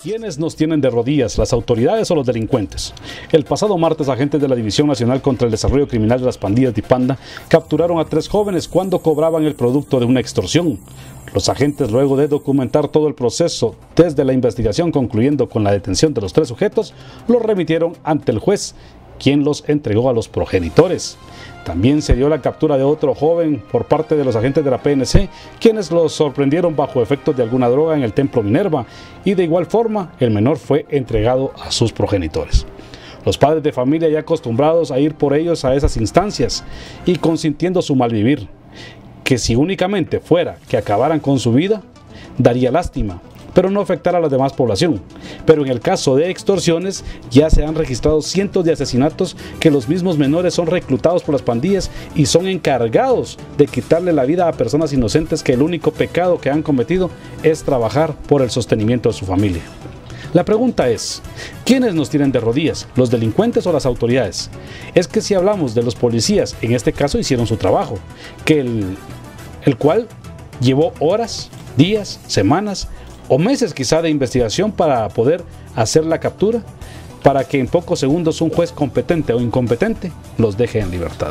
¿Quiénes nos tienen de rodillas, las autoridades o los delincuentes? El pasado martes, agentes de la División Nacional contra el Desarrollo Criminal de las Pandillas DIPANDA capturaron a 3 jóvenes cuando cobraban el producto de una extorsión. Los agentes, luego de documentar todo el proceso desde la investigación, concluyendo con la detención de los 3 sujetos, los remitieron ante el juez, quien los entregó a los progenitores. También se dio la captura de otro joven por parte de los agentes de la PNC, quienes los sorprendieron bajo efectos de alguna droga en el Templo Minerva, y de igual forma el menor fue entregado a sus progenitores. Los padres de familia, ya acostumbrados a ir por ellos a esas instancias y consintiendo su malvivir, que si únicamente fuera que acabaran con su vida, daría lástima, pero no afectar a la demás población. Pero en el caso de extorsiones ya se han registrado cientos de asesinatos que los mismos menores son reclutados por las pandillas y son encargados de quitarle la vida a personas inocentes que el único pecado que han cometido es trabajar por el sostenimiento de su familia. La pregunta es, ¿quiénes nos tienen de rodillas, los delincuentes o las autoridades? Es que si hablamos de los policías, en este caso hicieron su trabajo, que el cual llevó horas, días, semanas o meses quizá de investigación para poder hacer la captura, para que en pocos segundos un juez competente o incompetente los deje en libertad.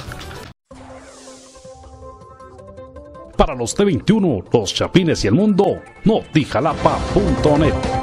Para los T21, los Chapines y el mundo, notijalapa.net.